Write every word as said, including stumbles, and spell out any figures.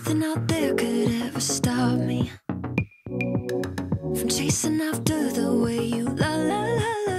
nothing out there could ever stop me from chasing after the way you la la la la